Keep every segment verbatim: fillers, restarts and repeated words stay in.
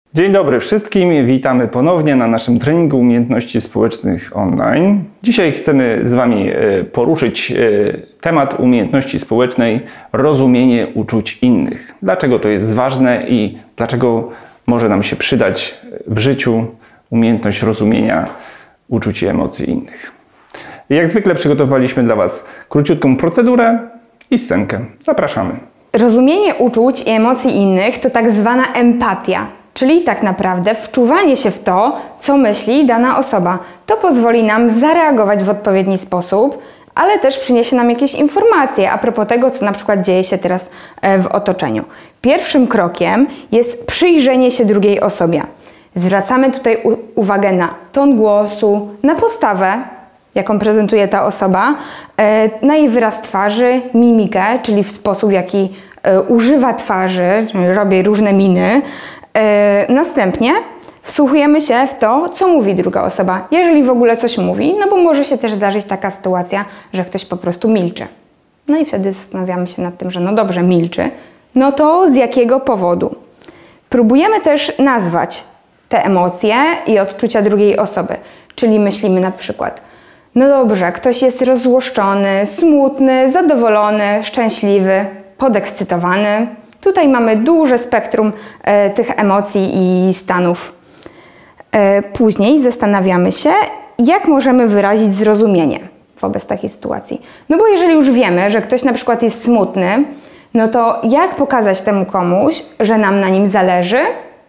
Dzień dobry wszystkim, witamy ponownie na naszym treningu umiejętności społecznych online. Dzisiaj chcemy z Wami poruszyć temat umiejętności społecznej, rozumienie uczuć innych. Dlaczego to jest ważne i dlaczego może nam się przydać w życiu umiejętność rozumienia uczuć i emocji innych. Jak zwykle przygotowaliśmy dla Was króciutką procedurę i scenkę. Zapraszamy. Rozumienie uczuć i emocji innych to tak zwana empatia. Czyli tak naprawdę wczuwanie się w to, co myśli dana osoba. To pozwoli nam zareagować w odpowiedni sposób, ale też przyniesie nam jakieś informacje a propos tego, co na przykład dzieje się teraz w otoczeniu. Pierwszym krokiem jest przyjrzenie się drugiej osobie. Zwracamy tutaj uwagę na ton głosu, na postawę, jaką prezentuje ta osoba, na jej wyraz twarzy, mimikę, czyli w sposób, w jaki używa twarzy, robi różne miny. Yy, następnie wsłuchujemy się w to, co mówi druga osoba, jeżeli w ogóle coś mówi, no bo może się też zdarzyć taka sytuacja, że ktoś po prostu milczy. No i wtedy zastanawiamy się nad tym, że no dobrze, milczy, no to z jakiego powodu? Próbujemy też nazwać te emocje i odczucia drugiej osoby, czyli myślimy na przykład, no dobrze, ktoś jest rozzłoszczony, smutny, zadowolony, szczęśliwy, podekscytowany. Tutaj mamy duże spektrum e, tych emocji i stanów. E, później zastanawiamy się, jak możemy wyrazić zrozumienie wobec takiej sytuacji. No bo jeżeli już wiemy, że ktoś na przykład jest smutny, no to jak pokazać temu komuś, że nam na nim zależy,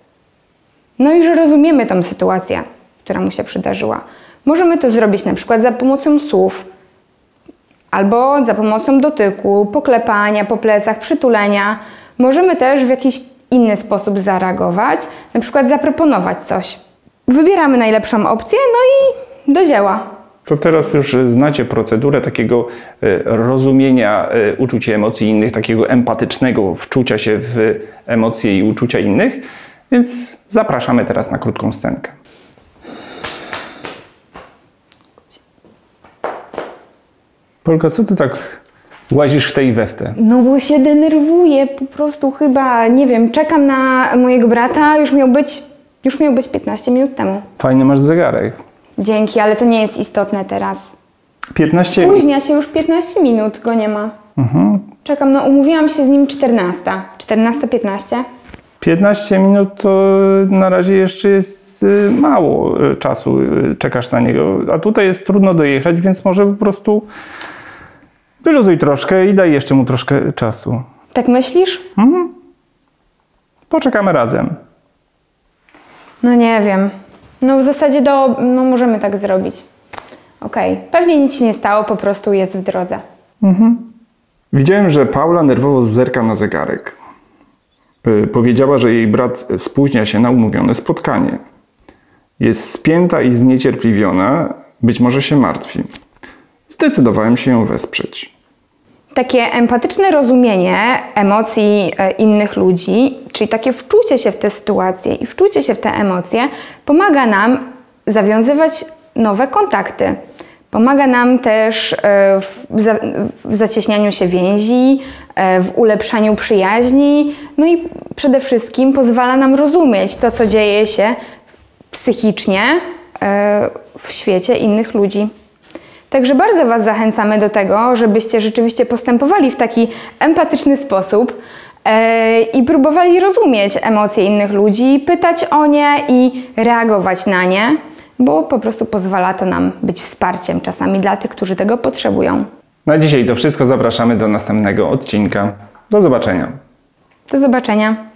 no i że rozumiemy tą sytuację, która mu się przydarzyła. Możemy to zrobić na przykład za pomocą słów, albo za pomocą dotyku, poklepania po plecach, przytulenia. Możemy też w jakiś inny sposób zareagować, na przykład zaproponować coś. Wybieramy najlepszą opcję, no i do dzieła. To teraz już znacie procedurę takiego rozumienia uczuć i emocji innych, takiego empatycznego wczucia się w emocje i uczucia innych, więc zapraszamy teraz na krótką scenkę. Polka, co ty tak łazisz w tej i we w te? No bo się denerwuję, po prostu chyba, nie wiem, czekam na mojego brata, już miał być, już miał być piętnaście minut temu. Fajny masz zegarek. Dzięki, ale to nie jest istotne teraz. piętnaście... Spóźnia się już piętnaście minut, go nie ma. Mhm. Czekam, no umówiłam się z nim czternasta. czternasta piętnaście. piętnaście minut to na razie jeszcze jest mało czasu, czekasz na niego, a tutaj jest trudno dojechać, więc może po prostu wyluzuj troszkę i daj jeszcze mu troszkę czasu. Tak myślisz? Mhm. Poczekamy razem. No nie wiem. No w zasadzie do, no możemy tak zrobić. Okej, okay. Pewnie nic się nie stało, po prostu jest w drodze. Mhm. Widziałem, że Paula nerwowo zerka na zegarek. Powiedziała, że jej brat spóźnia się na umówione spotkanie. Jest spięta i zniecierpliwiona, być może się martwi. Zdecydowałem się ją wesprzeć. Takie empatyczne rozumienie emocji innych ludzi, czyli takie wczucie się w te sytuacje i wczucie się w te emocje, pomaga nam zawiązywać nowe kontakty. Pomaga nam też w zacieśnianiu się więzi, w ulepszaniu przyjaźni, no i przede wszystkim pozwala nam rozumieć to, co dzieje się psychicznie w świecie innych ludzi. Także bardzo Was zachęcamy do tego, żebyście rzeczywiście postępowali w taki empatyczny sposób i próbowali rozumieć emocje innych ludzi, pytać o nie i reagować na nie, bo po prostu pozwala to nam być wsparciem czasami dla tych, którzy tego potrzebują. Na dzisiaj to wszystko. Zapraszamy do następnego odcinka. Do zobaczenia. Do zobaczenia.